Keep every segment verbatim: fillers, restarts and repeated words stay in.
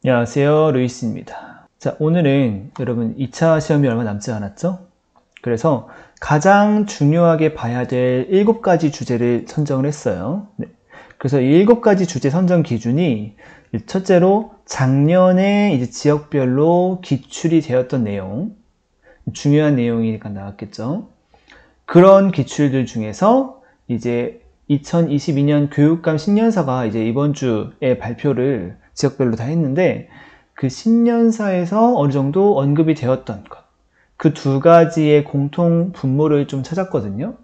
안녕하세요, 루이스입니다. 자, 오늘은 여러분 이 차 시험이 얼마 남지 않았죠? 그래서 가장 중요하게 봐야 될 일곱 가지 주제를 선정을 했어요. 네. 그래서 이 일곱 가지 주제 선정 기준이 첫째로 작년에 이제 지역별로 기출이 되었던 내용, 중요한 내용이니까 나왔겠죠. 그런 기출들 중에서 이제 이천이십이 년 교육감 신년사가 이제 이번 주에 발표를 지역별로 다 했는데 그 신년사에서 어느 정도 언급이 되었던 것, 그 두 가지의 공통 분모를 좀 찾았거든요.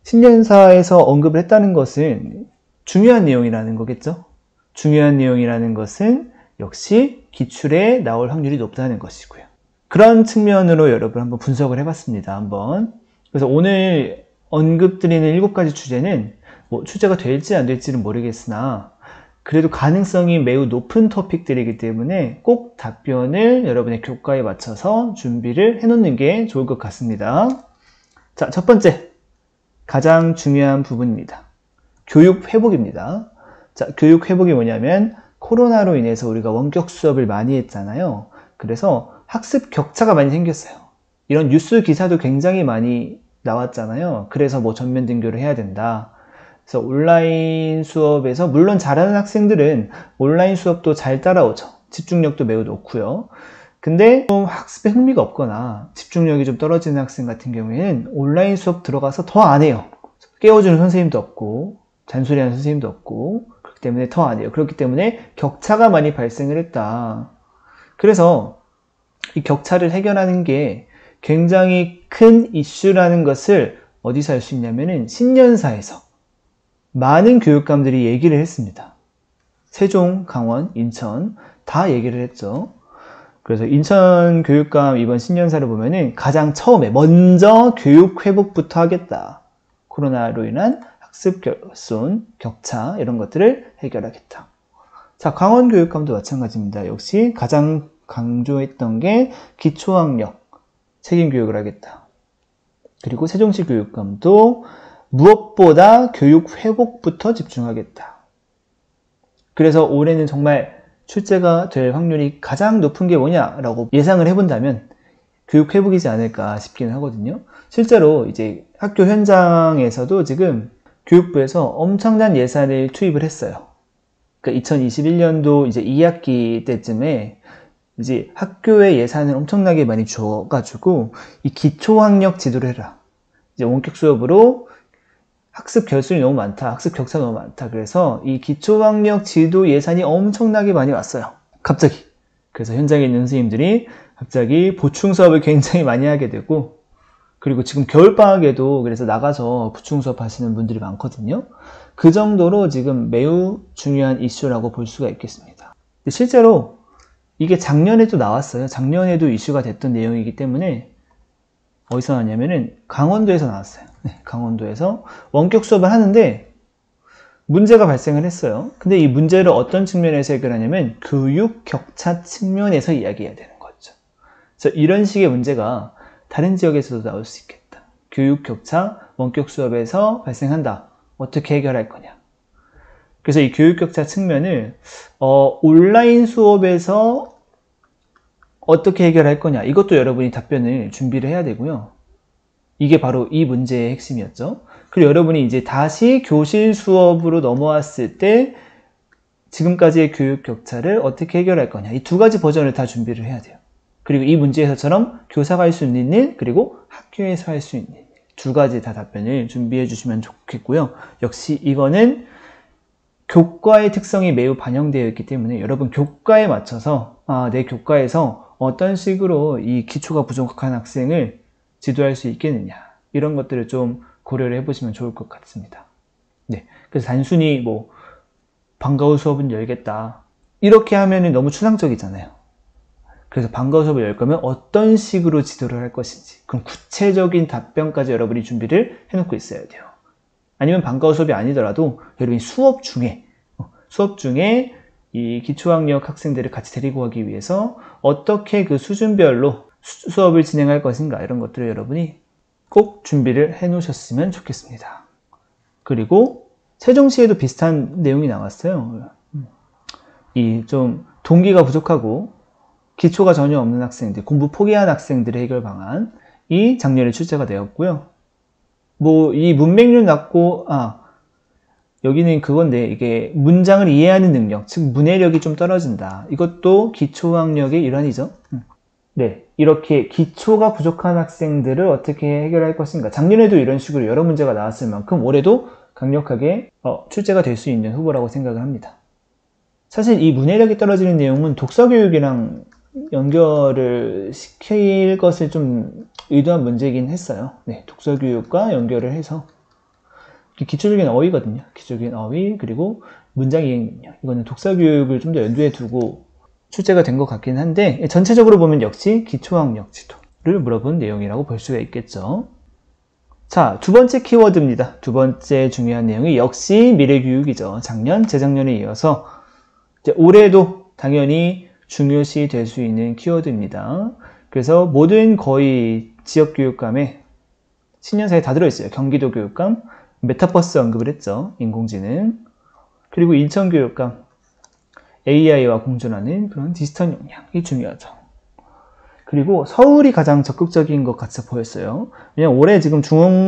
신년사에서 언급을 했다는 것은 중요한 내용이라는 거겠죠. 중요한 내용이라는 것은 역시 기출에 나올 확률이 높다는 것이고요. 그런 측면으로 여러분 한번 분석을 해봤습니다. 한번. 그래서 오늘 언급드리는 일곱 가지 주제는 뭐 출제가 될지 안 될지는 모르겠으나 그래도 가능성이 매우 높은 토픽들이기 때문에 꼭 답변을 여러분의 교과에 맞춰서 준비를 해놓는 게 좋을 것 같습니다. 자, 첫 번째, 가장 중요한 부분입니다. 교육 회복입니다. 자, 교육 회복이 뭐냐면 코로나로 인해서 우리가 원격 수업을 많이 했잖아요. 그래서 학습 격차가 많이 생겼어요. 이런 뉴스 기사도 굉장히 많이 나왔잖아요. 그래서 뭐 전면 등교를 해야 된다. 그래서 온라인 수업에서 물론 잘하는 학생들은 온라인 수업도 잘 따라오죠. 집중력도 매우 높고요. 근데 좀 학습에 흥미가 없거나 집중력이 좀 떨어지는 학생 같은 경우에는 온라인 수업 들어가서 더 안 해요. 깨워주는 선생님도 없고 잔소리하는 선생님도 없고 그렇기 때문에 더 안 해요. 그렇기 때문에 격차가 많이 발생을 했다. 그래서 이 격차를 해결하는 게 굉장히 큰 이슈라는 것을 어디서 알 수 있냐면은 신년사에서 많은 교육감들이 얘기를 했습니다. 세종, 강원, 인천 다 얘기를 했죠. 그래서 인천 교육감 이번 신년사를 보면은 가장 처음에 먼저 교육 회복부터 하겠다. 코로나로 인한 학습 결손, 격차 이런 것들을 해결하겠다. 자, 강원 교육감도 마찬가지입니다. 역시 가장 강조했던 게 기초학력, 책임교육을 하겠다. 그리고 세종시 교육감도 무엇보다 교육 회복부터 집중하겠다. 그래서 올해는 정말 출제가 될 확률이 가장 높은 게 뭐냐라고 예상을 해본다면 교육 회복이지 않을까 싶기는 하거든요. 실제로 이제 학교 현장에서도 지금 교육부에서 엄청난 예산을 투입을 했어요. 그러니까 이천이십일 년도 이제 이 학기 때쯤에 이제 학교에 예산을 엄청나게 많이 줘가지고 이 기초학력 지도를 해라. 이제 원격 수업으로 학습 결손이 너무 많다. 학습 격차가 너무 많다. 그래서 이 기초학력 지도 예산이 엄청나게 많이 왔어요. 갑자기. 그래서 현장에 있는 선생님들이 갑자기 보충 수업을 굉장히 많이 하게 되고 그리고 지금 겨울방학에도 그래서 나가서 보충 수업 하시는 분들이 많거든요. 그 정도로 지금 매우 중요한 이슈라고 볼 수가 있겠습니다. 근데 실제로 이게 작년에도 나왔어요. 작년에도 이슈가 됐던 내용이기 때문에 어디서 나왔냐면은 강원도에서 나왔어요. 네, 강원도에서 원격 수업을 하는데 문제가 발생을 했어요. 근데 이 문제를 어떤 측면에서 해결하냐면 교육 격차 측면에서 이야기해야 되는 거죠. 그래서 이런 식의 문제가 다른 지역에서도 나올 수 있겠다. 교육 격차 원격 수업에서 발생한다. 어떻게 해결할 거냐. 그래서 이 교육 격차 측면을 어, 온라인 수업에서 어떻게 해결할 거냐. 이것도 여러분이 답변을 준비를 해야 되고요. 이게 바로 이 문제의 핵심이었죠. 그리고 여러분이 이제 다시 교실 수업으로 넘어왔을 때 지금까지의 교육 격차를 어떻게 해결할 거냐. 이 두 가지 버전을 다 준비를 해야 돼요. 그리고 이 문제에서처럼 교사가 할 수 있는 일, 그리고 학교에서 할 수 있는 일. 두 가지 다 답변을 준비해 주시면 좋겠고요. 역시 이거는 교과의 특성이 매우 반영되어 있기 때문에 여러분 교과에 맞춰서 아, 내 교과에서 어떤 식으로 이 기초가 부족한 학생을 지도할 수 있겠느냐 이런 것들을 좀 고려를 해보시면 좋을 것 같습니다. 네, 그래서 단순히 뭐 방과후 수업은 열겠다 이렇게 하면 너무 추상적이잖아요. 그래서 방과후 수업을 열 거면 어떤 식으로 지도를 할 것인지 그럼 구체적인 답변까지 여러분이 준비를 해놓고 있어야 돼요. 아니면 방과후 수업이 아니더라도 여러분이 수업 중에 수업 중에 이 기초학력 학생들을 같이 데리고 가기 위해서 어떻게 그 수준별로 수, 수업을 진행할 것인가 이런 것들을 여러분이 꼭 준비를 해 놓으셨으면 좋겠습니다. 그리고 세종시에도 비슷한 내용이 나왔어요. 이 좀 동기가 부족하고 기초가 전혀 없는 학생들, 공부 포기한 학생들의 해결 방안이 작년에 출제가 되었고요. 뭐 이 문맥률 낮고 아 여기는 그건데 이게 문장을 이해하는 능력, 즉 문해력이 좀 떨어진다. 이것도 기초학력의 일환이죠. 네, 이렇게 기초가 부족한 학생들을 어떻게 해결할 것인가. 작년에도 이런 식으로 여러 문제가 나왔을 만큼 올해도 강력하게 어, 출제가 될 수 있는 후보라고 생각을 합니다. 사실 이 문해력이 떨어지는 내용은 독서교육이랑 연결을 시킬 것을 좀 의도한 문제이긴 했어요. 네, 독서교육과 연결을 해서 기초적인 어휘거든요. 기초적인 어휘 그리고 문장 이해 능력. 이거는 독서교육을 좀 더 연두에 두고 출제가 된 것 같긴 한데 전체적으로 보면 역시 기초학력 지도를 물어본 내용이라고 볼 수가 있겠죠. 자, 두 번째 키워드입니다. 두 번째 중요한 내용이 역시 미래교육이죠. 작년, 재작년에 이어서 이제 올해도 당연히 중요시 될 수 있는 키워드입니다. 그래서 모든 거의 지역교육감에 신년사에 다 들어있어요. 경기도 교육감, 메타버스 언급을 했죠. 인공지능. 그리고 인천교육감, 에이아이와 공존하는 그런 디지털 역량이 중요하죠. 그리고 서울이 가장 적극적인 것 같아 보였어요. 왜냐면 올해 지금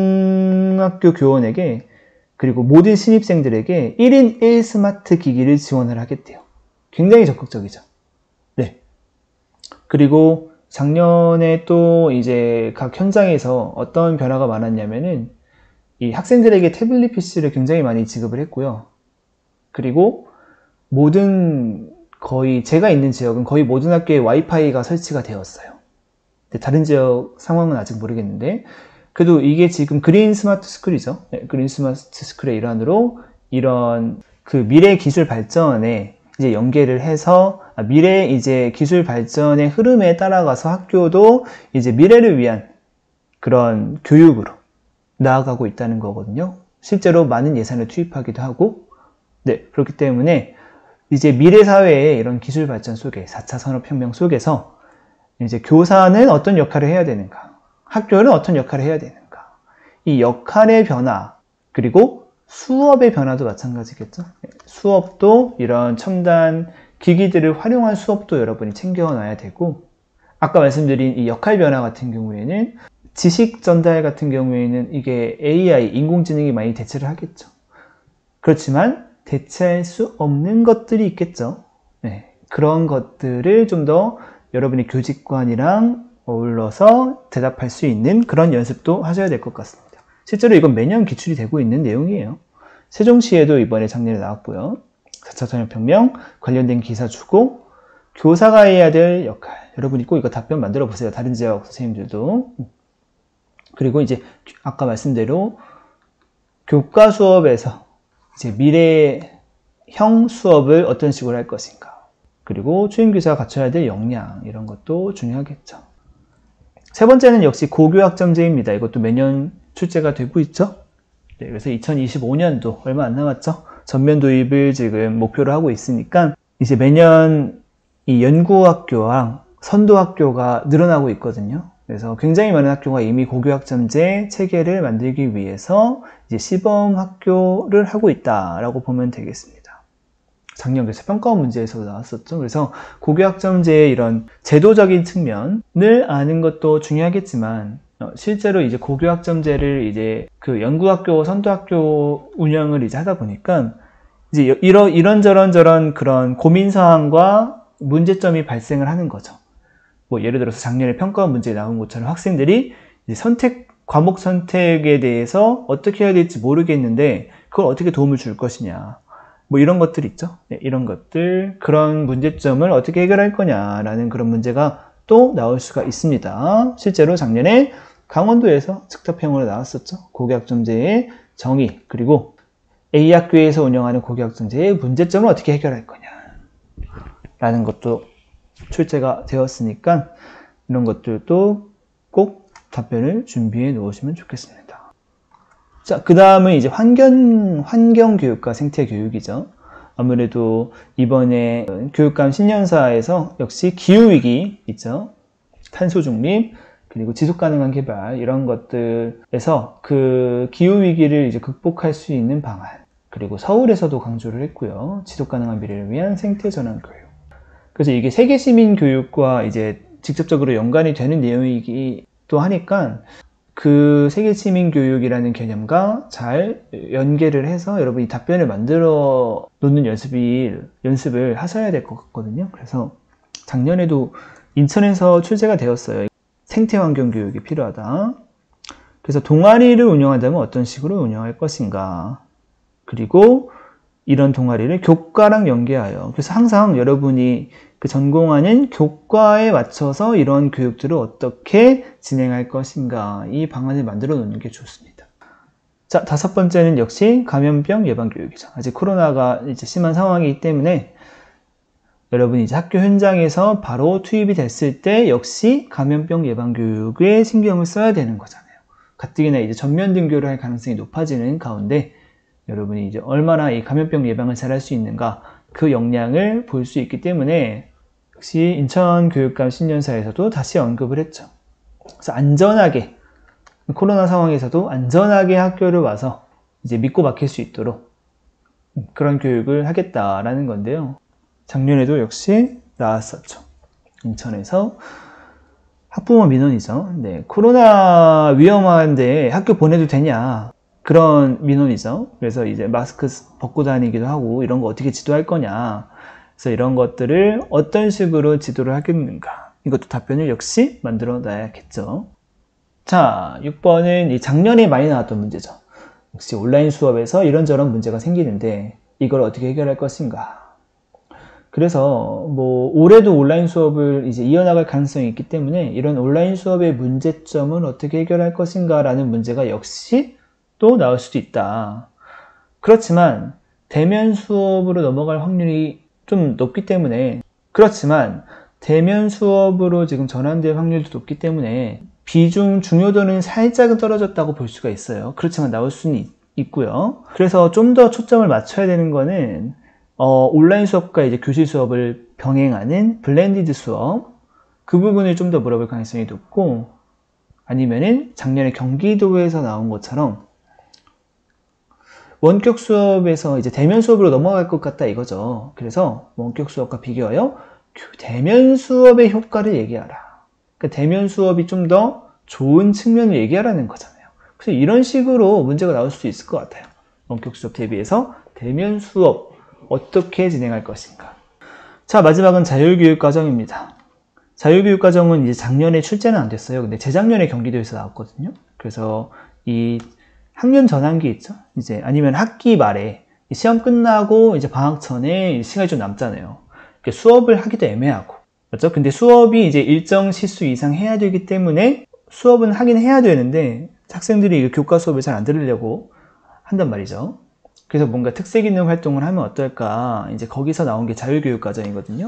중학교 교원에게 그리고 모든 신입생들에게 일 인 일 스마트 기기를 지원을 하겠대요. 굉장히 적극적이죠. 네. 그리고 작년에 또 이제 각 현장에서 어떤 변화가 많았냐면은 이 학생들에게 태블릿 피씨를 굉장히 많이 지급을 했고요. 그리고 모든 거의 제가 있는 지역은 거의 모든 학교에 와이파이가 설치가 되었어요. 다른 지역 상황은 아직 모르겠는데 그래도 이게 지금 그린 스마트 스쿨이죠. 네, 그린 스마트 스쿨의 일환으로 이런 그 미래 기술 발전에 이제 연계를 해서 아, 미래 이제 기술 발전의 흐름에 따라가서 학교도 이제 미래를 위한 그런 교육으로 나아가고 있다는 거거든요. 실제로 많은 예산을 투입하기도 하고 네, 그렇기 때문에 이제 미래 사회의 이런 기술 발전 속에 사 차 산업혁명 속에서 이제 교사는 어떤 역할을 해야 되는가, 학교는 어떤 역할을 해야 되는가, 이 역할의 변화 그리고 수업의 변화도 마찬가지겠죠. 수업도 이런 첨단 기기들을 활용한 수업도 여러분이 챙겨놔야 되고 아까 말씀드린 이 역할 변화 같은 경우에는 지식 전달 같은 경우에는 이게 에이아이, 인공지능이 많이 대체를 하겠죠. 그렇지만 대체할 수 없는 것들이 있겠죠. 네, 그런 것들을 좀 더 여러분이 교직관이랑 어울러서 대답할 수 있는 그런 연습도 하셔야 될 것 같습니다. 실제로 이건 매년 기출이 되고 있는 내용이에요. 세종시에도 이번에 작년에 나왔고요. 사 차 산업혁명 관련된 기사 주고 교사가 해야 될 역할. 여러분이 꼭 이거 답변 만들어 보세요. 다른 지역 선생님들도. 그리고 이제 아까 말씀대로 교과 수업에서 이제 미래형 수업을 어떤 식으로 할 것인가. 그리고 추임교사가 갖춰야 될 역량 이런 것도 중요하겠죠. 세 번째는 역시 고교학점제입니다. 이것도 매년 출제가 되고 있죠. 네, 그래서 이천이십오 년도 얼마 안 남았죠. 전면 도입을 지금 목표로 하고 있으니까 이제 매년 이 연구학교와 선도학교가 늘어나고 있거든요. 그래서 굉장히 많은 학교가 이미 고교학점제 체계를 만들기 위해서 이제 시범학교를 하고 있다라고 보면 되겠습니다. 작년 그래서 평가원 문제에서도 나왔었죠. 그래서 고교학점제의 이런 제도적인 측면을 아는 것도 중요하겠지만 실제로 이제 고교학점제를 이제 그 연구학교, 선도학교 운영을 이제 하다 보니까 이제 이런 이런저런 저런 그런 고민사항과 문제점이 발생을 하는 거죠. 뭐 예를 들어서 작년에 평가원 문제에 나온 것처럼 학생들이 이제 선택, 과목 선택에 대해서 어떻게 해야 될지 모르겠는데 그걸 어떻게 도움을 줄 것이냐. 뭐 이런 것들 있죠. 네, 이런 것들, 그런 문제점을 어떻게 해결할 거냐라는 그런 문제가 또 나올 수가 있습니다. 실제로 작년에 강원도에서 측답형으로 나왔었죠. 고교학점제의 정의, 그리고 A학교에서 운영하는 고교학점제의 문제점을 어떻게 해결할 거냐라는 것도 출제가 되었으니까 이런 것들도 꼭 답변을 준비해 놓으시면 좋겠습니다. 자, 그 다음은 이제 환경, 환경교육과 생태교육이죠. 아무래도 이번에 교육감 신년사에서 역시 기후위기 있죠. 탄소중립, 그리고 지속가능한 개발, 이런 것들에서 그 기후위기를 이제 극복할 수 있는 방안, 그리고 서울에서도 강조를 했고요. 지속 가능한 미래를 위한 생태 전환 교육. 그래서 이게 세계 시민 교육과 이제 직접적으로 연관이 되는 내용이기도 하니까 그 세계 시민 교육이라는 개념과 잘 연계를 해서 여러분이 답변을 만들어 놓는 연습이, 연습을 하셔야 될 것 같거든요. 그래서 작년에도 인천에서 출제가 되었어요. 생태 환경 교육이 필요하다. 그래서 동아리를 운영한다면 어떤 식으로 운영할 것인가. 그리고 이런 동아리를 교과랑 연계하여, 그래서 항상 여러분이 그 전공하는 교과에 맞춰서 이런 교육들을 어떻게 진행할 것인가, 이 방안을 만들어 놓는 게 좋습니다. 자, 다섯 번째는 역시 감염병 예방 교육이죠. 아직 코로나가 이제 심한 상황이기 때문에 여러분이 이제 학교 현장에서 바로 투입이 됐을 때 역시 감염병 예방 교육에 신경을 써야 되는 거잖아요. 가뜩이나 이제 전면 등교를 할 가능성이 높아지는 가운데 여러분이 이제 얼마나 이 감염병 예방을 잘 할 수 있는가, 그 역량을 볼 수 있기 때문에 역시 인천교육감 신년사에서도 다시 언급을 했죠. 그래서 안전하게, 코로나 상황에서도 안전하게 학교를 와서 이제 믿고 맡길 수 있도록 그런 교육을 하겠다라는 건데요. 작년에도 역시 나왔었죠. 인천에서 학부모 민원이죠. 네, 코로나 위험한데 학교 보내도 되냐, 그런 민원이죠. 그래서 이제 마스크 벗고 다니기도 하고 이런 거 어떻게 지도할 거냐. 그래서 이런 것들을 어떤 식으로 지도를 하겠는가. 이것도 답변을 역시 만들어 놔야겠죠. 자, 육 번은 이 작년에 많이 나왔던 문제죠. 역시 온라인 수업에서 이런저런 문제가 생기는데 이걸 어떻게 해결할 것인가. 그래서 뭐 올해도 온라인 수업을 이제 이어나갈 가능성이 있기 때문에 이런 온라인 수업의 문제점은 어떻게 해결할 것인가 라는 문제가 역시 또 나올 수도 있다. 그렇지만 대면 수업으로 넘어갈 확률이 좀 높기 때문에, 그렇지만 대면 수업으로 지금 전환될 확률도 높기 때문에 비중 중요도는 살짝은 떨어졌다고 볼 수가 있어요. 그렇지만 나올 수는 있, 있고요. 그래서 좀 더 초점을 맞춰야 되는 거는 어, 온라인 수업과 이제 교실 수업을 병행하는 블렌디드 수업, 그 부분을 좀 더 물어볼 가능성이 높고, 아니면은 작년에 경기도에서 나온 것처럼 원격 수업에서 이제 대면 수업으로 넘어갈 것 같다 이거죠. 그래서 원격 수업과 비교하여 대면 수업의 효과를 얘기하라. 그러니까 대면 수업이 좀 더 좋은 측면을 얘기하라는 거잖아요. 그래서 이런 식으로 문제가 나올 수 있을 것 같아요. 원격 수업 대비해서 대면 수업 어떻게 진행할 것인가. 자, 마지막은 자율교육과정입니다. 자율교육과정은 이제 작년에 출제는 안 됐어요. 근데 재작년에 경기도에서 나왔거든요. 그래서 이 학년 전환기 있죠. 이제 아니면 학기 말에 시험 끝나고 이제 방학 전에 시간이 좀 남잖아요. 수업을 하기도 애매하고, 맞죠? 근데 수업이 이제 일정 시수 이상 해야 되기 때문에 수업은 하긴 해야 되는데 학생들이 교과 수업을 잘 안 들으려고 한단 말이죠. 그래서 뭔가 특색 있는 활동을 하면 어떨까? 이제 거기서 나온 게 자율교육과정이거든요.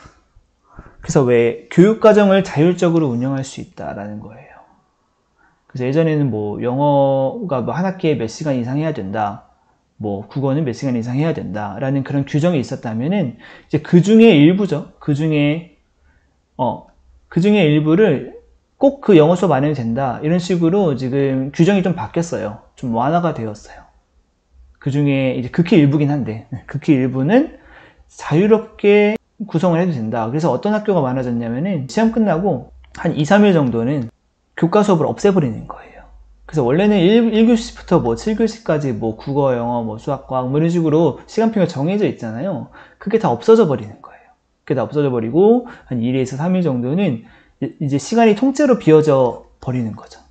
그래서 왜 교육과정을 자율적으로 운영할 수 있다라는 거예요. 그래서 예전에는 뭐 영어가 뭐 한 학기에 몇 시간 이상 해야 된다, 뭐 국어는 몇 시간 이상 해야 된다 라는 그런 규정이 있었다면은 이제 그 중에 일부죠. 그 중에 어, 그 중에 일부를 꼭 그 영어 수업 안 해도 된다 이런 식으로 지금 규정이 좀 바뀌었어요. 좀 완화가 되었어요. 그 중에 이제 극히 일부긴 한데 극히 일부는 자유롭게 구성을 해도 된다. 그래서 어떤 학교가 많아졌냐면은 시험 끝나고 한 이, 삼 일 정도는 교과 수업을 없애버리는 거예요. 그래서 원래는 일 교시부터 뭐 칠 교시까지 뭐 국어, 영어, 뭐 수학, 과학 뭐 이런 식으로 시간표가 정해져 있잖아요. 그게 다 없어져 버리는 거예요. 그게 다 없어져 버리고 한 이 일에서 삼 일 정도는 이제 시간이 통째로 비어져 버리는 거죠.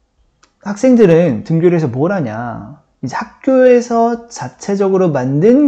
학생들은 등교를 해서 뭘 하냐? 이제 학교에서 자체적으로 만든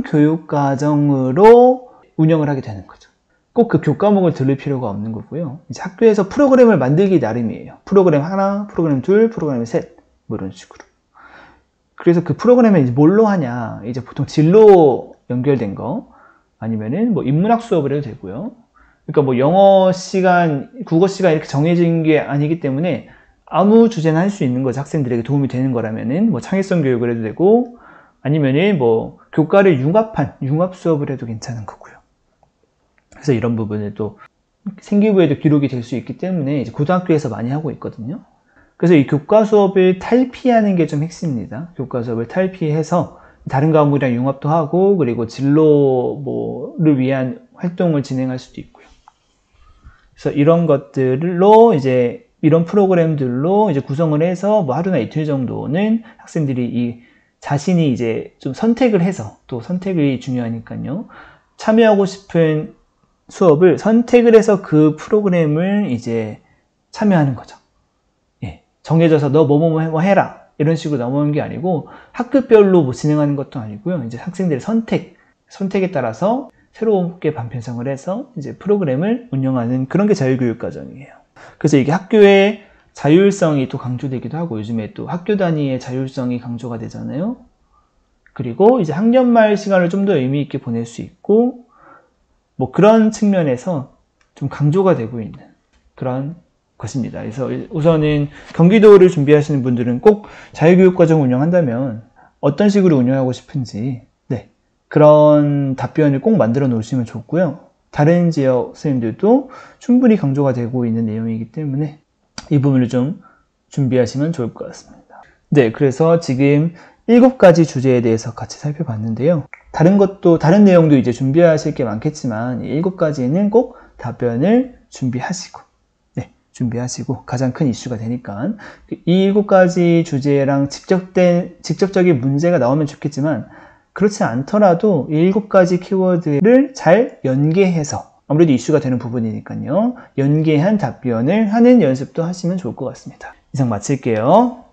교육과정으로 운영을 하게 되는 거죠. 꼭 그 교과목을 들을 필요가 없는 거고요. 이제 학교에서 프로그램을 만들기 나름이에요. 프로그램 하나, 프로그램 둘, 프로그램 셋, 뭐 이런 식으로. 그래서 그 프로그램을 이제 뭘로 하냐? 이제 보통 진로 연결된 거, 아니면은 뭐 인문학 수업을 해도 되고요. 그러니까 뭐 영어 시간, 국어 시간 이렇게 정해진 게 아니기 때문에 아무 주제나 할 수 있는 거죠. 학생들에게 도움이 되는 거라면은 뭐 창의성 교육을 해도 되고, 아니면은 뭐 교과를 융합한 융합 수업을 해도 괜찮은 거고요. 그래서 이런 부분을 또 생기부에도 기록이 될 수 있기 때문에 이제 고등학교에서 많이 하고 있거든요. 그래서 이 교과 수업을 탈피하는 게 좀 핵심입니다. 교과 수업을 탈피해서 다른 과목이랑 융합도 하고, 그리고 진로 뭐를 위한 활동을 진행할 수도 있고요. 그래서 이런 것들로 이제 이런 프로그램들로 이제 구성을 해서 뭐 하루나 이틀 정도는 학생들이 이 자신이 이제 좀 선택을 해서, 또 선택이 중요하니까요. 참여하고 싶은 수업을 선택을 해서 그 프로그램을 이제 참여하는 거죠. 예. 정해져서 너 뭐뭐뭐 뭐 해라 이런 식으로 넘어오는 게 아니고, 학급별로 뭐 진행하는 것도 아니고요. 이제 학생들의 선택, 선택에 따라서 새롭게 반편성을 해서 이제 프로그램을 운영하는 그런 게 자유교육 과정이에요. 그래서 이게 학교의 자율성이 또 강조되기도 하고, 요즘에 또 학교 단위의 자율성이 강조가 되잖아요. 그리고 이제 학년 말 시간을 좀 더 의미 있게 보낼 수 있고, 뭐 그런 측면에서 좀 강조가 되고 있는 그런 것입니다. 그래서 우선은 경기도를 준비하시는 분들은 꼭 자유교육 과정을 운영한다면 어떤 식으로 운영하고 싶은지, 네, 그런 답변을 꼭 만들어 놓으시면 좋고요. 다른 지역 선생님들도 충분히 강조가 되고 있는 내용이기 때문에 이 부분을 좀 준비하시면 좋을 것 같습니다. 네, 그래서 지금 일곱 가지 주제에 대해서 같이 살펴봤는데요. 다른 것도, 다른 내용도 이제 준비하실 게 많겠지만, 이 일곱 가지는 꼭 답변을 준비하시고, 네, 준비하시고, 가장 큰 이슈가 되니까, 이 일곱 가지 주제랑 직접된, 직접적인 문제가 나오면 좋겠지만, 그렇지 않더라도 이 일곱 가지 키워드를 잘 연계해서, 아무래도 이슈가 되는 부분이니까요, 연계한 답변을 하는 연습도 하시면 좋을 것 같습니다. 이상 마칠게요.